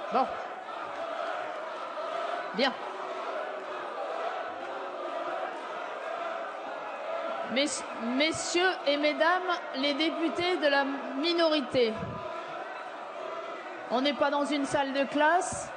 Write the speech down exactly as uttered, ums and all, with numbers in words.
Bon. Bien. Mess- Messieurs et mesdames les députés de la minorité, on n'est pas dans une salle de classe.